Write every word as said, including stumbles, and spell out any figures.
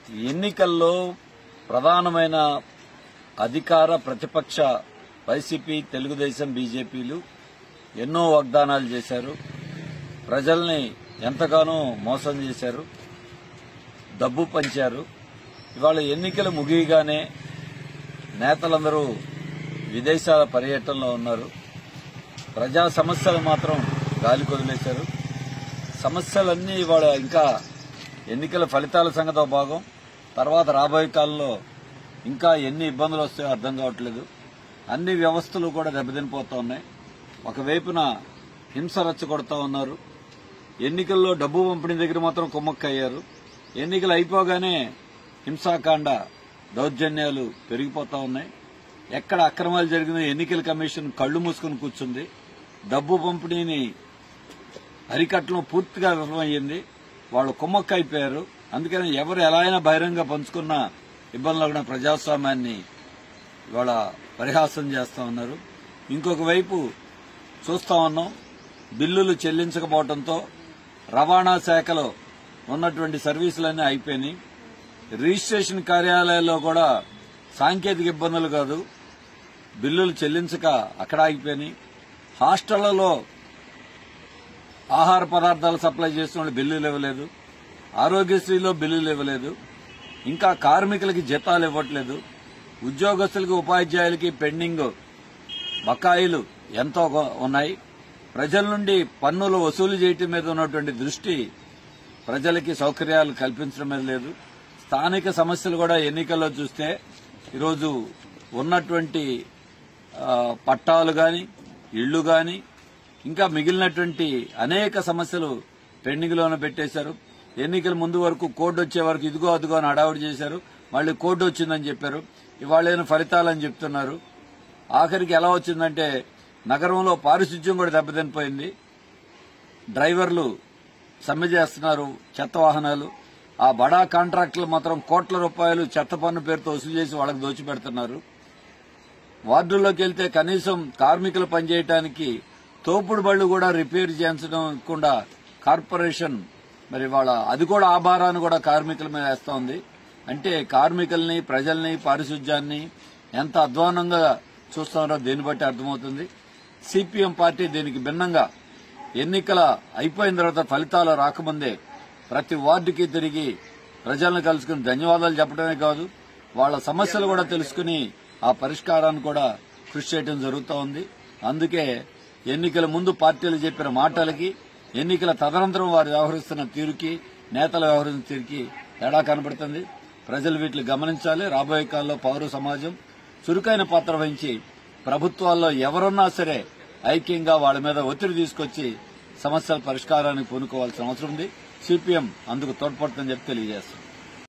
ఎన్నికల్లో ప్రధానమైన అధికార ప్రతిపక్ష వైసీపీ, తెలుగుదేశం, బీజేపీలు ఎన్నో వాగ్దానాలు చేశారు. ప్రజల్ని ఎంతగానో మోసం చేశారు, డబ్బు పంచారు. ఇవాళ ఎన్నికలు ముగియగానే నేతలందరూ విదేశాల పర్యటనలో ఉన్నారు. ప్రజా సమస్యలు మాత్రం గాలి కొదిలేశారు. సమస్యలన్నీ ఇవాళ ఇంకా ఎన్నికల ఫలితాల సంగతో భాగం. తర్వాత రాబోయే కాలంలో ఇంకా ఎన్ని ఇబ్బందులు వస్తాయో అర్థం కావట్లేదు. అన్ని వ్యవస్థలు కూడా దెబ్బతినిపోతా ఉన్నాయి. ఒకవైపున హింస రెచ్చగొడతా ఉన్నారు. ఎన్నికల్లో డబ్బు పంపిణీ దగ్గర మాత్రం కుమ్మక్కయ్యారు. ఎన్నికలు అయిపోగానే హింసాకాండ, దౌర్జన్యాలు పెరిగిపోతా ఉన్నాయి. ఎక్కడ అక్రమాలు జరిగినా ఎన్నికల కమిషన్ కళ్లు మూసుకుని కూర్చుంది. డబ్బు పంపిణీని అరికట్టడం పూర్తిగా విఫలమయ్యింది. వాళ్ళు కుమ్మక్క అయిపోయారు. అందుకని ఎవరు ఎలా అయినా బహిరంగ పంచుకున్న ఇబ్బందులు కూడా ప్రజాస్వామ్యాన్ని ఇవాళ పరిహాసం చేస్తా ఉన్నారు. ఇంకొక వైపు చూస్తా ఉన్నాం, బిల్లులు చెల్లించకపోవడంతో రవాణా శాఖలో ఉన్నటువంటి సర్వీసులన్నీ అయిపోయినాయి. రిజిస్ట్రేషన్ కార్యాలయాల్లో కూడా సాంకేతిక ఇబ్బందులు కాదు, బిల్లులు చెల్లించక అక్కడ ఆగిపోయినాయి. హాస్టళ్లలో ఆహార పదార్థాలు సప్లై చేసిన వాళ్ళు బిల్లులు ఇవ్వలేదు. ఆరోగ్యశ్రీలో బిల్లులు ఇవ్వలేదు. ఇంకా కార్మికులకి జీతాలు ఇవ్వట్లేదు. ఉద్యోగస్తులకి, ఉపాధ్యాయులకి పెండింగ్ బకాయిలు ఎంతో ఉన్నాయి. ప్రజల నుండి పన్నులు వసూలు చేయటం మీద ఉన్నటువంటి దృష్టి ప్రజలకి సౌకర్యాలు కల్పించడం మీద లేదు. స్థానిక సమస్యలు కూడా ఎన్నికల్లో చూస్తే ఈరోజు ఉన్నటువంటి పట్టాలు గాని, ఇళ్లు గాని, ఇంకా మిగిలినటువంటి అనేక సమస్యలు పెండింగ్ లోనే పెట్టేశారు. ఎన్నికల ముందు వరకు కోడ్ వచ్చే వరకు ఇదిగో అదిగో అని హడావుడి చేశారు. మళ్లీ కోడ్ వచ్చిందని చెప్పారు. ఇవాళ ఫలితాలని చెప్తున్నారు. ఆఖరికి ఎలా వచ్చిందంటే నగరంలో పారిశుధ్యం కూడా దెబ్బతినిపోయింది. డ్రైవర్లు సమ్మె చేస్తున్నారు, చెత్త వాహనాలు. ఆ బడా కాంట్రాక్టులు మాత్రం కోట్ల రూపాయలు చెత్త పన్ను పేరుతో వసూలు చేసి వాళ్ళకి దోచిపెడుతున్నారు. వార్డుల్లోకి వెళ్తే కనీసం కార్మికులు పనిచేయడానికి తోపుడు బళ్లు కూడా రిపేర్ చేయించకుండా కార్పొరేషన్ మరి వాళ్ళ అది కూడా ఆ భారాన్ని కూడా కార్మికుల మీద వేస్తా ఉంది. అంటే కార్మికుల్ని, ప్రజల్ని, పారిశుధ్యాన్ని ఎంత అధ్వానంగా చూస్తున్నారో దీన్ని బట్టి అర్థమవుతుంది. సిపిఎం పార్టీ దీనికి భిన్నంగా ఎన్నికల అయిపోయిన తర్వాత ఫలితాలు రాకముందే ప్రతి వార్డుకి తిరిగి ప్రజలను కలుసుకుని ధన్యవాదాలు చెప్పడమే కాదు, వాళ్ల సమస్యలు కూడా తెలుసుకుని ఆ పరిష్కారాన్ని కూడా కృషి చేయడం జరుగుతూ ఉంది. అందుకే ఎన్నికల ముందు పార్టీలు చెప్పిన మాటలకి, ఎన్నికల తదనంతరం వారు వ్యవహరిస్తున్న తీరుకి, నేతలు వ్యవహరిస్తున్న తీరుకి తేడా కనబడుతుంది. ప్రజలు వీటిని గమనించాలి. రాబోయే కాలంలో పౌర సమాజం చురుకైన పాత్ర వహించి ప్రభుత్వాల్లో ఎవరున్నా సరే ఐక్యంగా వాళ్ల మీద ఒత్తిడి తీసుకొచ్చి సమస్యల పరిష్కారానికి పూనుకోవాల్సిన అవసరం ఉంది. సిపిఎం అందుకు తోడ్పడుతుందని చెప్పి తెలియజేస్తుంది.